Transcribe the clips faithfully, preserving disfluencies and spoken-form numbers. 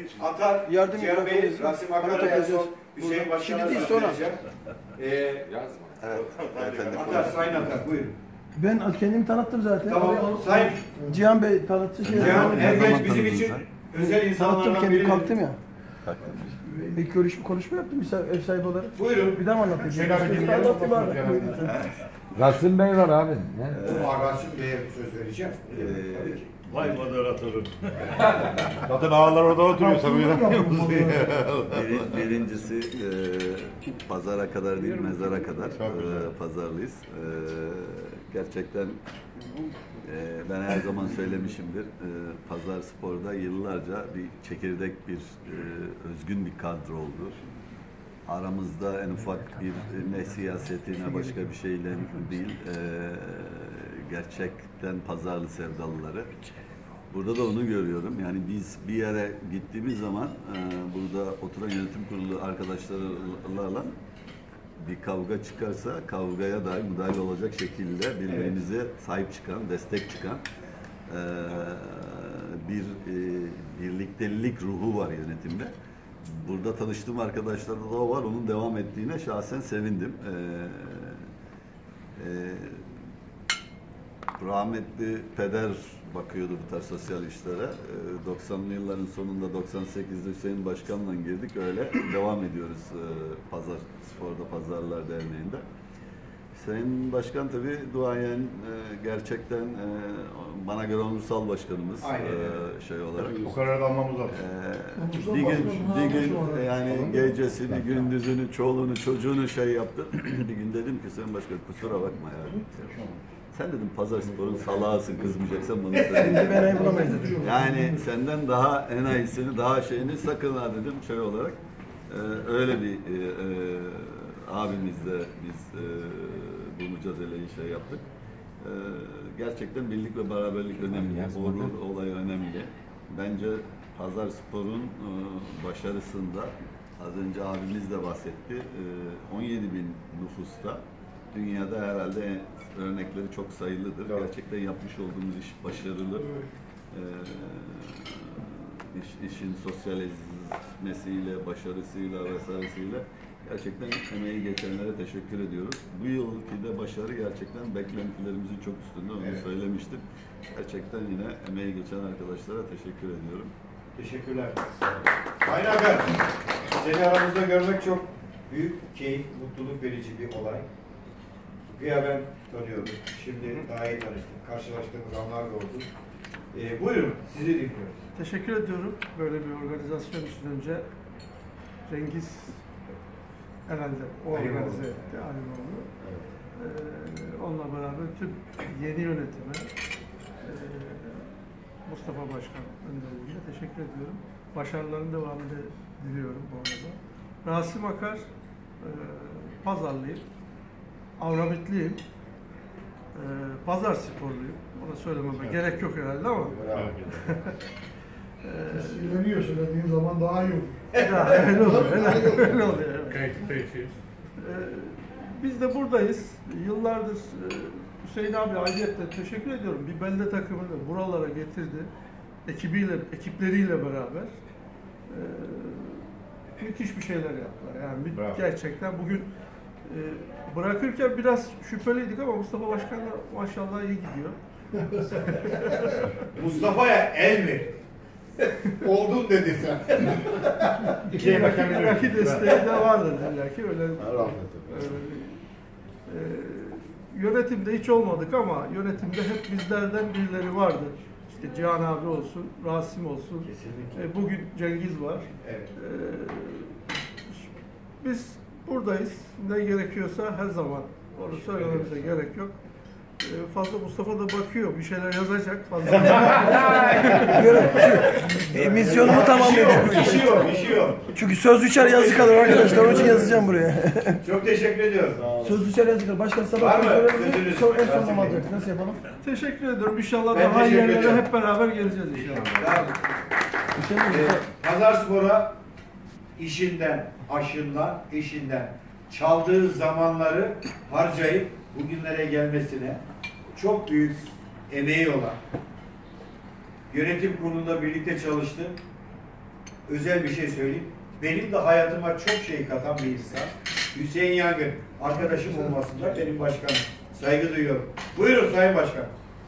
Atar, yardım Cihan Bey, Rasim Akar'a en son Hüseyin Başkan'a şimdi değil sonra. Ee, Yazma. Evet. Efendim. Atar, Sayın Atar, buyurun. Ben kendimi tanıttım zaten. Tamam, Sayın Cihan Bey tanıttı. Şey Cihan Ergenç bizim için özel tanıttım, insanlardan kendim biri. kalktım ya. Kalktım. Bir görüşme, konuşma yaptım ev sahibi olarak. Buyurun. Bir daha mı anlatayım? Şöyle bir Anlatayım abi. Rasim Bey var abi. Ama Rasim Bey'e söz vereceğim. Tabii ki. Vay moderatörüm. Zaten ağalar orada oturuyor sanırım. Bir, birincisi e, pazara kadar değil mezara kadar e, pazarlıyız. E, gerçekten e, ben her zaman söylemişimdir. E, Pazar Spor'da yıllarca bir çekirdek bir e, özgün bir kadro oldu. Aramızda en ufak bir ne siyaseti ne başka bir şeyle değil, e, gerçekten pazarlı sevdalıları. Burada da onu görüyorum. Yani biz bir yere gittiğimiz zaman e, burada oturan yönetim kurulu arkadaşlarla bir kavga çıkarsa kavgaya dair müdahale olacak şekilde birbirimize sahip çıkan, destek çıkan e, bir e, birliktelik ruhu var yönetimde. Burada tanıştığım arkadaşlarda da o var. Onun devam ettiğine şahsen sevindim. Ee, e, rahmetli peder bakıyordu bu tarz sosyal işlere. Ee, doksanlı yılların sonunda doksan sekizde Hüseyin Başkan'la girdik. Öyle devam ediyoruz e, Pazar Spor'da Pazarlar Derneği'nde. Sayın Başkan tabii duayen e, gerçekten e, bana göre onursal başkanımız e, şey olarak. O karar almamız lazım. E, bir gün, bir gün yani gecesini, gündüzünü, çoluğunu, çocuğunu şey yaptı. Bir gün dedim ki Sayın Başkan kusura bakma ya. Sen dedim Pazar Spor'un salağısın, kızmayacaksan bana söyle. Ben ayı bulamayız dedim. Yani senden daha enayisini, daha şeyini sakın ha dedim şey olarak. E, öyle bir e, e, abimizle biz e, bu mücadeleyi şey yaptık. E, gerçekten birlik ve beraberlik önemli, uğur olay önemli. Bence Pazar Spor'un e, başarısında az önce abimiz de bahsetti. E, on yedi bin nüfusta dünyada herhalde örnekleri çok sayılıdır. Evet. Gerçekten yapmış olduğumuz iş başarılı. E, iş, işin sosyalizmesiyle, başarısıyla vesairesiyle gerçekten emeği geçenlere teşekkür ediyoruz. Bu yılki de başarı gerçekten beklentilerimizin çok üstünde, onu evet. söylemiştim. Gerçekten yine emeği geçen arkadaşlara teşekkür ediyorum. Teşekkürler. Sayın Akar, seni aramızda görmek çok büyük keyif, mutluluk verici bir olay. Güya ben tanıyorum. Şimdi daha iyi tanıştık. Karşılaştığımız anlar da oldu. Ee, buyurun, sizi dinliyoruz. Teşekkür ediyorum. Böyle bir organizasyon için önce Cengiz herhalde o organize etti, Alimoğlu. Evet. Ee, onunla beraber tüm yeni yönetime, e, Mustafa Başkan önderliğinde teşekkür ediyorum. Başarıların devamını diliyorum bu arada. Rasim Akar, e, Pazarlıyım, Avrabitliyim, e, Pazar Sporluyum. Ona söylememe evet. gerek yok herhalde ama. Söyleniyor, söylediğin zaman daha iyi olur. Ya, öyle oluyor, öyle, öyle oluyor. Evet. Peki. Ee, biz de buradayız. Yıllardır e, Hüseyin abi ayrıca teşekkür ediyorum. Bir belde takımını buralara getirdi. Ekibiyle, ekipleriyle beraber. Ee, müthiş bir şeyler yaptılar. Yani bir, gerçekten bugün e, bırakırken biraz şüpheliydik ama Mustafa Başkan da maşallah iyi gidiyor. Mustafa'ya el mi? Oldun dedi sen. İkiye belki desteği de vardır belki öyle. öyle e, yönetimde hiç olmadık ama yönetimde hep bizlerden birileri vardı. İşte Cihan abi olsun, Rasim olsun. E, bugün Cengiz var. Evet. E, biz buradayız. Ne gerekiyorsa her zaman onu söylememize gerek yok. Ee, fazla Mustafa da bakıyor, bir şeyler yazacak fazla. e, misyonumu tamamlayacağım. Pişiyor, pişiyor. Çünkü söz üçer yazı kalır arkadaşlar, onun için yazacağım buraya. Çok teşekkür ediyorum. Söz üçer yazı kalır. Başka sabah sözünüz sonra en sonunda mı alacak? Nasıl yapalım? Teşekkür ediyorum. İnşallah Ben daha iyi yerlere ediyorum. hep beraber geleceğiz inşallah. Ee, Pazar Spor'a işinden, aşından, işinden çaldığı zamanları harcayıp bugünlere gelmesine çok büyük emeği olan, yönetim kurulunda birlikte çalıştı. özel bir şey söyleyeyim. Benim de hayatıma çok şey katan bir insan. Hüseyin Yangın. Arkadaşım olmasında benim başkanım. Saygı duyuyorum. Buyurun Sayın Başkan.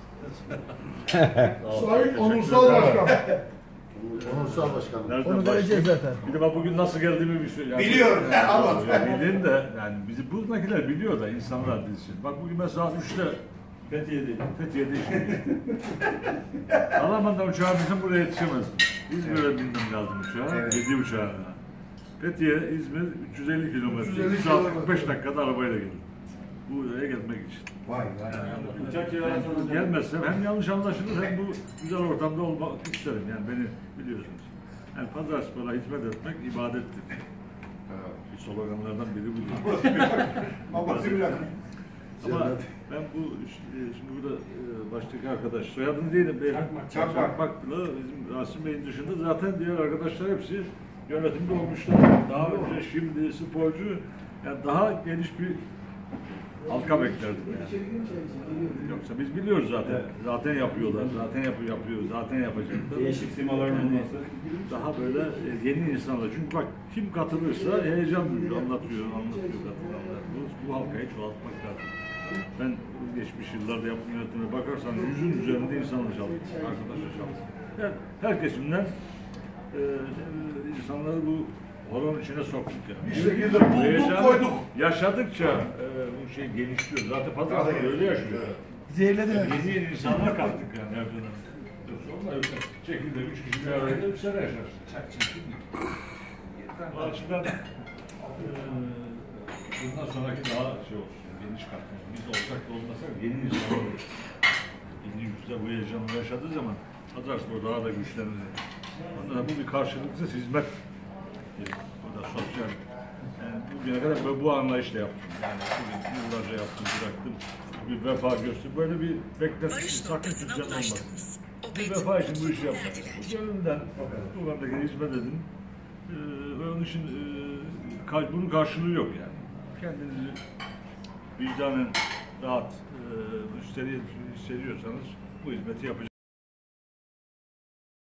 Sayın Onursal Başkan. Onursal başkanım. Nereden Onu vereceğiz başlayayım? zaten. Bir de ben bugün nasıl geldiğimi bir şey. Yani, Biliyorum. Anlat. Yani bilin de yani bizi buradakiler biliyor da insanlar bilsin. Bak bugün mesela üçte Fethiye'de, Fethiye'de işte. Alaman'dan uçağımızın buraya yetişemezdim. İzmir'e bindim lazım uçağa, Evet. yedi uçağına. Fethiye, İzmir üç yüz elli kilometre, üç yüz elli üç saat kilometre. kırk beş dakikada arabayla geldim. Buraya gelmek için. Vay vay. Ben gelmezsem hem yanlış anlaşılır hem bu güzel ortamda olmak isterim. Yani beni biliyorsunuz. Yani Pazarspor'a hizmet etmek ibadettir. Bir sloganlardan biri bu. Ama Sibirlak. Ama ben bu işte, şimdi burada e, baştaki arkadaş soyadını değilim. Çakmak. Çakmak. Çakmak'la bizim Rasim Bey'in dışında zaten diğer arkadaşlar hepsi yönetimde olmuşlar. Daha önce şimdi sporcu yani daha geniş bir halka beklerdim yani. Yoksa biz biliyoruz zaten. Zaten yapıyorlar. Zaten yapıyor, yapıyor. Zaten yapacaklar. Değişik simaların olması. Daha böyle e, yeni insanlar. Çünkü bak kim katılırsa heyecan duyuyor, anlatıyor, anlatıyor katılanlar. Bu, bu halkayı çoğaltmak lazım. Ben geçmiş yıllarda yaptığım yönetimine bakarsan yüzün üzerinde insanla çalıştım, arkadaşla çalıştım. Yani her kesimden e, insanları bu horon içine soktuk yani. Bir şekilde bulduk, Heyecanı koyduk. Yaşadıkça e, bu şey genişliyor. Zaten pazarda öyle yaşıyor. Zehirlediler. Yeni yeni insanlar kattık yani her dönem. Sonra öyle şekilde üç kişi bir araya bir sene yaşarsın. O açıdan eee bundan sonraki daha şey olsun, geniş katmak. Biz olsak da olmasak yeni insanlar olur. Yeni yüzde bu heyecanı yaşadığı zaman Pazarspor daha da güçlenir. Ondan bu bir karşılıksız hizmet. Bu da sosyal. Yani bugüne kadar böyle bu anlayışla yaptım. Yani bugün yıllarca yaptım, bıraktım. Bir vefa göster. Böyle bir beklentisi, sakın düzen olmaz. Bir vefa için bu işi yapmak. Bu gönlümden bu memlekete hizmet edin. Ee, ve onun için e, bunun karşılığı yok yani. Kendinizi vicdanen rahat e, hissediyorsanız bu hizmeti yapacaksınız.